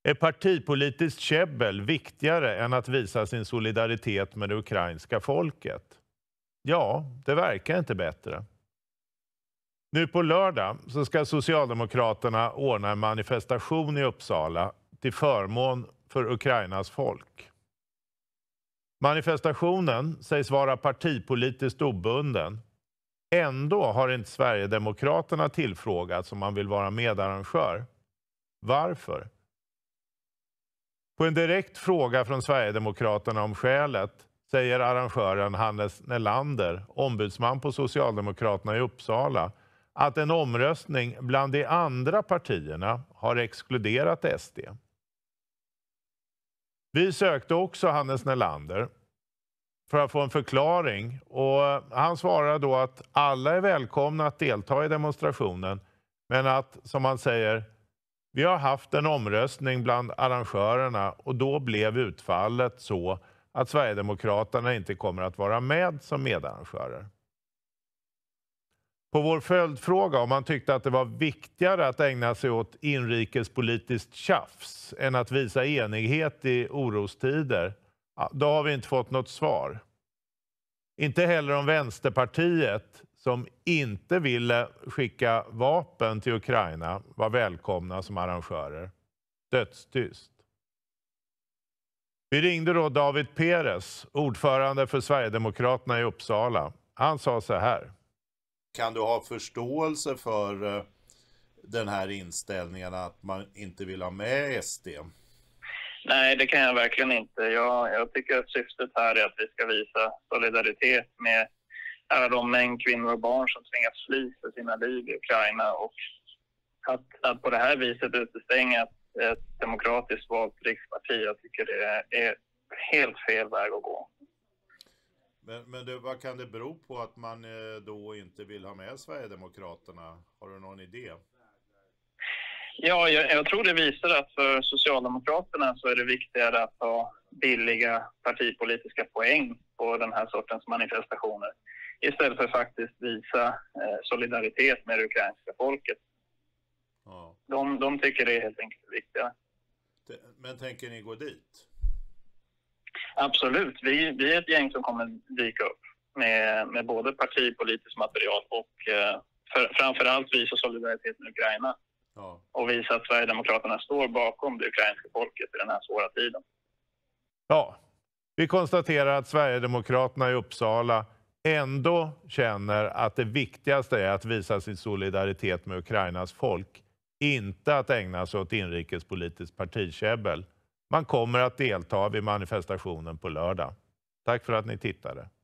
Är partipolitiskt käbbel viktigare än att visa sin solidaritet med det ukrainska folket? Ja, det verkar inte bättre. Nu på lördag så ska Socialdemokraterna ordna en manifestation i Uppsala till förmån för Ukrainas folk. Manifestationen sägs vara partipolitiskt obunden. Ändå har inte Sverigedemokraterna tillfrågats om man vill vara medarrangör. Varför? På en direkt fråga från Sverigedemokraterna om skälet säger arrangören Hannes Nelander, ombudsman på Socialdemokraterna i Uppsala, att en omröstning bland de andra partierna har exkluderat SD. Vi sökte också Hannes Nelander för att få en förklaring och han svarade då att alla är välkomna att delta i demonstrationen, men att, som han säger, vi har haft en omröstning bland arrangörerna och då blev utfallet så att Sverigedemokraterna inte kommer att vara med som medarrangörer. På vår följdfråga om man tyckte att det var viktigare att ägna sig åt inrikespolitiskt tjafs än att visa enighet i orostider, då har vi inte fått något svar. Inte heller om Vänsterpartiet, som inte ville skicka vapen till Ukraina, var välkomna som arrangörer. Dödstyst. Vi ringde då David Peres, ordförande för Sverigedemokraterna i Uppsala. Han sa så här. Kan du ha förståelse för den här inställningen att man inte vill ha med SD? Nej, det kan jag verkligen inte. Jag tycker att syftet här är att vi ska visa solidaritet med alla de män, kvinnor och barn som tvingas fly för sina liv i Ukraina. Och att på det här viset utestänga ett demokratiskt valt riksparti, jag tycker det är helt fel väg att gå. Men vad kan det bero på att man då inte vill ha med Sverigedemokraterna? Har du någon idé? Ja, jag tror det visar att för Socialdemokraterna så är det viktigare att ha billiga partipolitiska poäng på den här sortens manifestationer. Istället för faktiskt visa solidaritet med det ukrainska folket. Ja. De tycker det är helt enkelt viktigare. Men tänker ni gå dit? Absolut. Vi är ett gäng som kommer dyka upp med både partipolitiskt material och framförallt visa solidaritet med Ukraina. Ja. Och visa att Sverigedemokraterna står bakom det ukrainska folket i den här svåra tiden. Ja, vi konstaterar att Sverigedemokraterna i Uppsala ändå känner att det viktigaste är att visa sin solidaritet med Ukrainas folk, inte att ägna sig åt inrikespolitiskt partikäbbel. Man kommer att delta vid manifestationen på lördag. Tack för att ni tittade.